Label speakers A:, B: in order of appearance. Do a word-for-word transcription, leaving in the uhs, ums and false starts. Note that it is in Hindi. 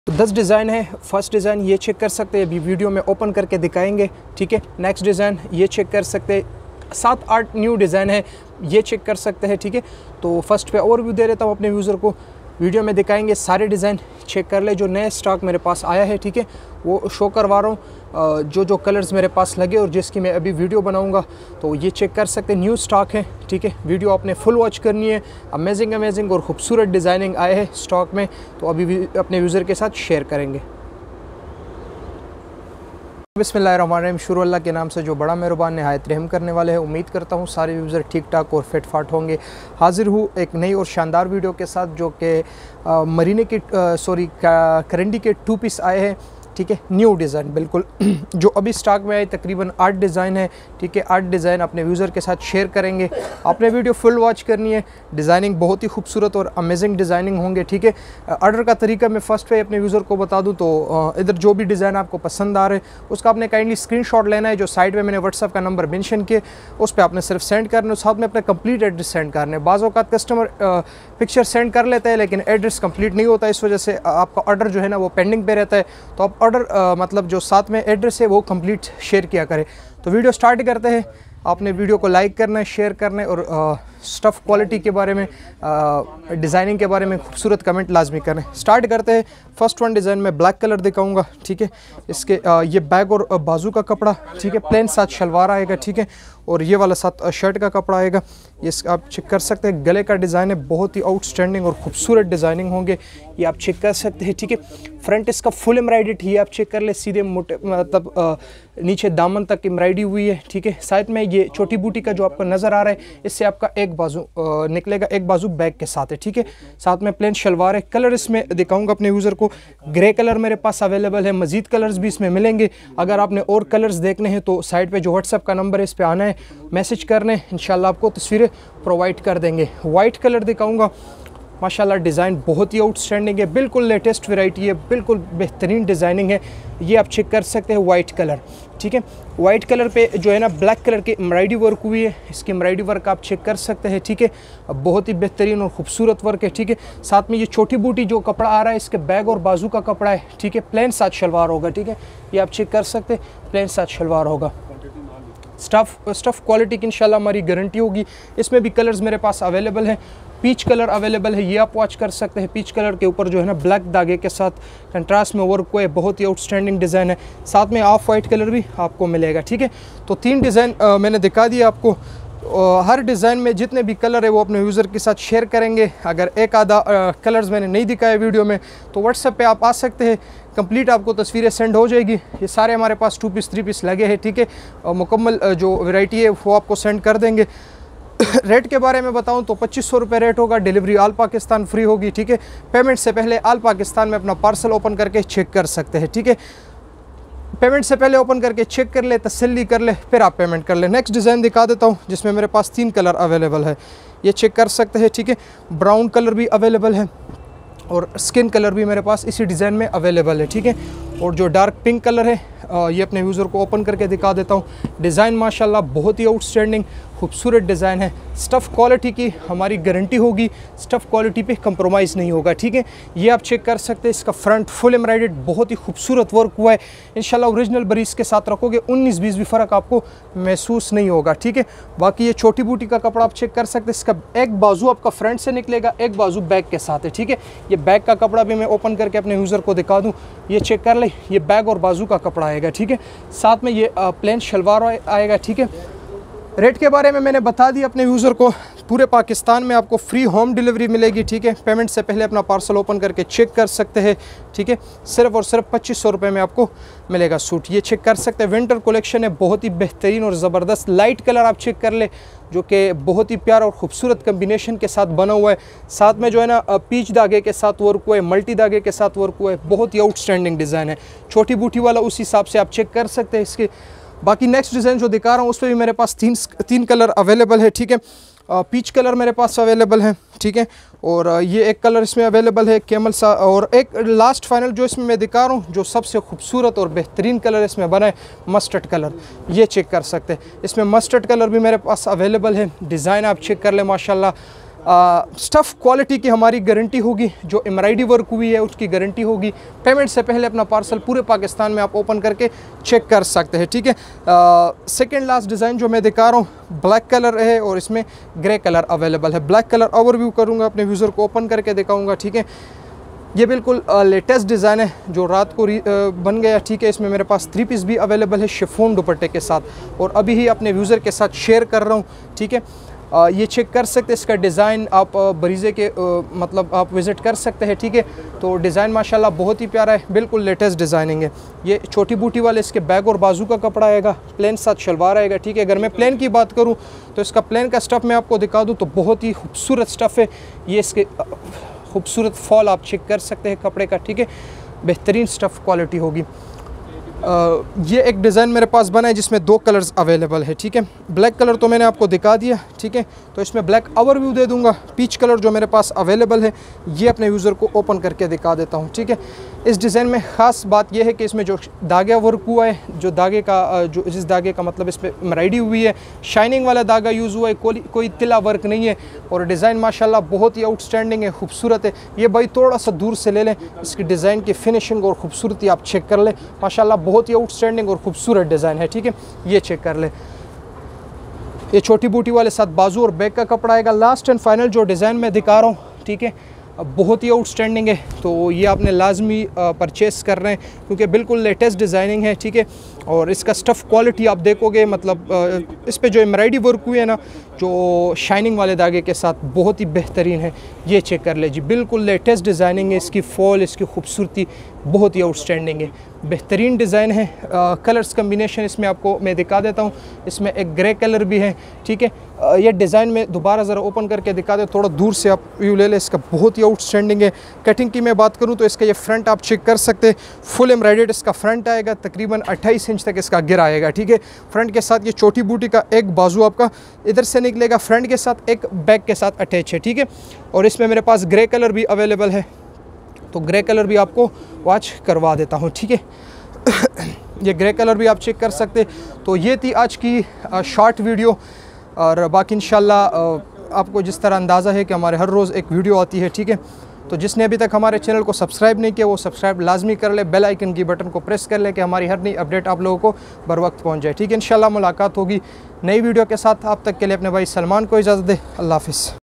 A: तो दस डिज़ाइन है। फर्स्ट डिज़ाइन ये चेक कर सकते हैं, अभी वीडियो में ओपन करके दिखाएंगे, ठीक है। नेक्स्ट डिज़ाइन ये चेक कर सकते हैं। सात आठ न्यू डिज़ाइन है, ये चेक कर सकते हैं, ठीक है। तो फर्स्ट पे ओवरव्यू दे देता हूँ अपने यूज़र को, वीडियो में दिखाएंगे, सारे डिज़ाइन चेक कर ले। जो नए स्टॉक मेरे पास आया है, ठीक है, वो शो करवा रहा हूँ, जो जो कलर्स मेरे पास लगे और जिसकी मैं अभी वीडियो बनाऊंगा, तो ये चेक कर सकते हैं। न्यू स्टॉक है, ठीक है। वीडियो आपने फुल वॉच करनी है। अमेजिंग अमेजिंग और ख़ूबसूरत डिज़ाइनिंग आए हैं स्टॉक में, तो अभी अपने यूज़र के साथ शेयर करेंगे। बिस्मिल्लाहिर्रहमानिर्रहीम, शुरू अल्लाह के नाम से जो बड़ा मेहरबान नहायत रहम करने वाले हैं। उम्मीद करता हूँ सारे यूज़र ठीक ठाक और फिट फाट होंगे। हाजिर हूँ एक नई और शानदार वीडियो के साथ, जो कि मरीने के सॉरी करंडी के टू पीस आए हैं, ठीक है। न्यू डिज़ाइन बिल्कुल जो अभी स्टॉक में आए, तकरीबन आठ डिज़ाइन है, ठीक है। आठ डिज़ाइन अपने यूज़र के साथ शेयर करेंगे। आपने वीडियो फुल वॉच करनी है। डिज़ाइनिंग बहुत ही खूबसूरत और अमेजिंग डिज़ाइनिंग होंगे, ठीक है। ऑर्डर का तरीका मैं फ़र्स्ट पे अपने यूज़र को बता दूं, तो इधर जो भी डिज़ाइन आपको पसंद आ रहे हैं उसका आपने काइंडली स्क्रीनशॉट लेना है। जो साइड में मैंने व्हाट्सअप का नंबर मेंशन किया, उस पर आपने सिर्फ सेंड करना है, साथ में अपना कंप्लीट एड्रेस सेंड करना है। बाज़ औक़ात कस्टमर पिक्चर सेंड कर लेता है लेकिन एड्रेस कंप्लीट नहीं होता, इस वजह से आपका ऑर्डर जो है ना वो पेंडिंग पे रहता है। तो आप ऑर्डर मतलब जो साथ में एड्रेस है वो कंप्लीट शेयर किया करें। तो वीडियो स्टार्ट करते हैं। आपने वीडियो को लाइक करना है, शेयर करना है और स्टफ़ क्वालिटी के बारे में, डिज़ाइनिंग के बारे में खूबसूरत कमेंट लाजमी करें। स्टार्ट करते हैं। फर्स्ट वन डिज़ाइन में ब्लैक कलर दिखाऊंगा, ठीक है। इसके आ, ये बैग और बाजू का कपड़ा, ठीक है। प्लेन साथ शलवार आएगा, ठीक है। और ये वाला साथ शर्ट का कपड़ा आएगा। ये आप चेक कर सकते हैं। गले का डिज़ाइन है, बहुत ही आउटस्टैंडिंग और खूबसूरत डिज़ाइनिंग होंगे, ये आप चेक कर सकते हैं, ठीक है। फ्रंट इसका फुल एम्ब्रॉयडरी है, आप चेक कर ले, सीधे मोटे मतलब नीचे दामन तक एम्ब्रॉयडरी हुई है, ठीक है। साइड में ये छोटी बूटी का जो आपको नज़र आ रहा है, इससे आपका एक बाजू निकलेगा, एक बाजू बैग के साथ है, ठीक है। साथ में प्लेन शलवार है। कलर इसमें दिखाऊंगा अपने यूज़र को। ग्रे कलर मेरे पास अवेलेबल है, मज़ीद कलर्स भी इसमें मिलेंगे। अगर आपने और कलर्स देखने हैं तो साइड पे जो व्हाट्सएप का नंबर है इस पर आना है, मैसेज करने, इंशाल्लाह आपको तस्वीरें प्रोवाइड कर देंगे। वाइट कलर दिखाऊंगा, माशाल्लाह डिज़ाइन बहुत ही आउटस्टैंडिंग है, बिल्कुल लेटेस्ट वैरायटी है, बिल्कुल बेहतरीन डिज़ाइनिंग है। ये आप चेक कर सकते हैं, वाइट कलर, ठीक है। वाइट कलर पे जो है ना ब्लैक कलर की एम्ब्रॉयडरी वर्क हुई है, इसकी एम्ब्रॉयडरी वर्क आप चेक कर सकते हैं, ठीक है। बहुत ही बेहतरीन और खूबसूरत वर्क है, ठीक है। साथ में ये छोटी बूटी जो कपड़ा आ रहा है, इसके बैग और बाजू का कपड़ा है, ठीक है। प्लेन साथ शलवार होगा, ठीक है। ये आप चेक कर सकते हैं, प्लेन साथ शलवार होगा। स्टफ़ स्टफ़ क्वालिटी की इंशाल्लाह हमारी गारंटी होगी। इसमें भी कलर्स मेरे पास अवेलेबल हैं। पीच कलर अवेलेबल है, ये आप वॉच कर सकते हैं। पीच कलर के ऊपर जो है ना ब्लैक धागे के साथ कंट्रास्ट में वर्क हुआ है, बहुत ही आउटस्टैंडिंग डिज़ाइन है। साथ में ऑफ वाइट कलर भी आपको मिलेगा, ठीक है। तो तीन डिज़ाइन मैंने दिखा दिया आपको। हर डिज़ाइन में जितने भी कलर है वो अपने यूज़र के साथ शेयर करेंगे। अगर एक आधा कलर्स मैंने नहीं दिखाया वीडियो में तो व्हाट्सएप पे आप आ सकते हैं, कंप्लीट आपको तस्वीरें सेंड हो जाएगी। ये सारे हमारे पास टू पीस थ्री पीस लगे हैं, ठीक है। और मुकम्मल जो वैरायटी है वो आपको सेंड कर देंगे। रेट के बारे में बताऊं तो पच्चीस सौ रुपये रेट होगा। डिलीवरी ऑल पाकिस्तान फ्री होगी, ठीक है। पेमेंट से पहले ऑल पाकिस्तान में अपना पार्सल ओपन करके चेक कर सकते हैं, ठीक है। पेमेंट से पहले ओपन करके चेक कर ले, तसल्ली कर ले, फिर आप पेमेंट कर ले। नेक्स्ट डिज़ाइन दिखा देता हूँ, जिसमें मेरे पास तीन कलर अवेलेबल है, ये चेक कर सकते हैं, ठीक है। ब्राउन कलर भी अवेलेबल है और स्किन कलर भी मेरे पास इसी डिज़ाइन में अवेलेबल है, ठीक है। और जो डार्क पिंक कलर है, ये अपने यूज़र को ओपन करके दिखा देता हूँ। डिज़ाइन माशाल्लाह बहुत ही आउटस्टैंडिंग खूबसूरत डिज़ाइन है। स्टफ़ क्वालिटी की हमारी गारंटी होगी, स्टफ़ क्वालिटी पे कंप्रोमाइज़ नहीं होगा, ठीक है। ये आप चेक कर सकते हैं। इसका फ्रंट फुल एम्ब्रॉयडर्ड बहुत ही खूबसूरत वर्क हुआ है। इंशाल्लाह ओरिजिनल बरीस के साथ रखोगे, उन्नीस बीस भी फ़र्क आपको महसूस नहीं होगा, ठीक है। बाकी ये छोटी बूटी का कपड़ा आप चेक कर सकते हैं। इसका एक बाजू आपका फ्रंट से निकलेगा, एक बाजू बैक के साथ है, ठीक है। ये बैक का कपड़ा भी मैं ओपन करके अपने यूज़र को दिखा दूँ, ये चेक कर ले। ये बैक और बाजू का कपड़ा आएगा, ठीक है। साथ में ये प्लेन शलवार आएगा, ठीक है। रेट के बारे में मैंने बता दिया अपने यूज़र को। पूरे पाकिस्तान में आपको फ्री होम डिलीवरी मिलेगी, ठीक है। पेमेंट से पहले अपना पार्सल ओपन करके चेक कर सकते हैं, ठीक है। सिर्फ और सिर्फ पच्चीस सौ रुपये में आपको मिलेगा सूट, ये चेक कर सकते हैं। विंटर कलेक्शन है, बहुत ही बेहतरीन और ज़बरदस्त। लाइट कलर आप चेक कर ले, जो कि बहुत ही प्यारा और ख़ूबसूरत कम्बिनेशन के साथ बना हुआ है। साथ में जो है ना पीच धागे के साथ वर्क हुआ है, मल्टी धागे के साथ वर्क हुआ है, बहुत ही आउटस्टैंडिंग डिज़ाइन है। छोटी बूटी वाला उस हिसाब से आप चेक कर सकते हैं इसके। बाकी नेक्स्ट डिज़ाइन जो दिखा रहा हूँ उस पर भी मेरे पास तीन तीन कलर अवेलेबल है, ठीक है। पीच कलर मेरे पास अवेलेबल है, ठीक है। और ये एक कलर इसमें अवेलेबल है कैमल सा। और एक लास्ट फाइनल जो इसमें मैं दिखा रहा हूँ, जो सबसे खूबसूरत और बेहतरीन कलर इसमें बना है, मस्टर्ड कलर, ये चेक कर सकते हैं। इसमें मस्टर्ड कलर भी मेरे पास अवेलेबल है। डिज़ाइन आप चेक कर ले, माशाल्लाह स्टफ़ क्वालिटी की हमारी गारंटी होगी, जो एम्ब्रॉयडरी वर्क हुई है उसकी गारंटी होगी। पेमेंट से पहले अपना पार्सल पूरे पाकिस्तान में आप ओपन करके चेक कर सकते हैं, ठीक है। सेकंड लास्ट डिज़ाइन जो मैं दिखा रहा हूँ ब्लैक कलर है और इसमें ग्रे कलर अवेलेबल है। ब्लैक कलर ओवरव्यू करूँगा, अपने यूज़र को ओपन करके दिखाऊँगा, ठीक है। ये बिल्कुल लेटेस्ट डिज़ाइन है जो रात को बन गया, ठीक है। इसमें मेरे पास थ्री पीस भी अवेलेबल है शिफॉन दुपट्टे के साथ, और अभी ही अपने यूज़र के साथ शेयर कर रहा हूँ, ठीक है। आ, ये चेक कर सकते हैं इसका डिज़ाइन, आप बरीज़े के आ, मतलब आप विज़िट कर सकते हैं, ठीक है। तो डिज़ाइन माशाल्लाह बहुत ही प्यारा है, बिल्कुल लेटेस्ट डिज़ाइनिंग है। ये छोटी बूटी वाले इसके बैग और बाजू का कपड़ा आएगा, प्लेन साथ शलवार आएगा, ठीक है। अगर मैं प्लेन की बात करूँ तो इसका प्लेन का स्टफ़ मैं आपको दिखा दूँ तो बहुत ही खूबसूरत स्टफ़ है। ये इसके खूबसूरत फॉल आप चेक कर सकते हैं कपड़े का, ठीक है। बेहतरीन स्टफ़ क्वालिटी होगी। Uh, ये एक डिज़ाइन मेरे पास बना है जिसमें दो कलर्स अवेलेबल है, ठीक है। ब्लैक कलर तो मैंने आपको दिखा दिया, ठीक है। तो इसमें ब्लैक ओवरव्यू दे दूंगा। पीच कलर जो मेरे पास अवेलेबल है ये अपने यूज़र को ओपन करके दिखा देता हूँ, ठीक है। इस डिज़ाइन में ख़ास बात यह है कि इसमें जो धागा वर्क हुआ है, जो धागे का जो जिस धागे का मतलब इस पर एम्ब्रॉयडरी हुई है, शाइनिंग वाला धागा यूज़ हुआ है, कोई कोई तिला वर्क नहीं है। और डिज़ाइन माशाल्लाह बहुत ही आउटस्टैंडिंग है, खूबसूरत है। ये भाई थोड़ा सा दूर से ले लें, इसकी डिज़ाइन की फिनिशिंग और ख़ूबसूरती आप चेक कर लें, माशाल्लाह बहुत ही आउटस्टैंडिंग और खूबसूरत डिज़ाइन है, ठीक है। ये चेक कर ले। ये छोटी बूटी वाले साथ बाजू और बैक का कपड़ा आएगा। लास्ट एंड फाइनल जो डिज़ाइन मैं दिखा रहा हूँ, ठीक है, बहुत ही आउटस्टैंडिंग है, तो ये आपने लाजमी परचेस कर रहे हैं क्योंकि बिल्कुल लेटेस्ट डिज़ाइनिंग है, ठीक है। और इसका स्टफ़ क्वालिटी आप देखोगे, मतलब इस पे जो एम्ब्रॉयडरी वर्क हुई है ना, जो शाइनिंग वाले धागे के साथ, बहुत ही बेहतरीन है। ये चेक कर ले जी, बिल्कुल लेटेस्ट डिज़ाइनिंग है। इसकी फॉल, इसकी खूबसूरती बहुत ही आउटस्टैंडिंग है, बेहतरीन डिज़ाइन है। आ, कलर्स कम्बिनेशन इसमें आपको मैं दिखा देता हूँ। इसमें एक ग्रे कलर भी है, ठीक है। आ, ये डिज़ाइन में दोबारा ज़रा ओपन करके दिखा दे, थोड़ा दूर से आप व्यू ले लें, इसका बहुत ही आउटस्टैंडिंग है। कटिंग की मैं बात करूँ तो इसका ये फ्रंट आप चेक कर सकते हैं, फुल एम्ब्रॉयडर्ड इसका फ्रंट आएगा, तकरीबन अट्ठाईस इंच तक इसका गिर आएगा, ठीक है। फ्रंट के साथ ये छोटी बूटी का एक बाजू आपका इधर से निकलेगा, फ्रंट के साथ एक बैक के साथ अटैच है, ठीक है। और इसमें मेरे पास ग्रे कलर भी अवेलेबल है, तो ग्रे कलर भी आपको वॉच करवा देता हूँ, ठीक है। ये ग्रे कलर भी आप चेक कर सकते। तो ये थी आज की शॉर्ट वीडियो, और बाकी इंशाल्लाह आपको जिस तरह अंदाज़ा है कि हमारे हर रोज़ एक वीडियो आती है, ठीक है। तो जिसने अभी तक हमारे चैनल को सब्सक्राइब नहीं किया वो सब्सक्राइब लाजमी कर ले, बेल आइकन की बटन को प्रेस कर ले कि हमारी हर नई अपडेट आप लोगों को बर वक्त पहुँच जाए, ठीक है। इंशाल्लाह मुलाकात होगी नई वीडियो के साथ। आप तक के लिए अपने भाई सलमान को इजाज़त दे। अल्लाह हाफ़िज़।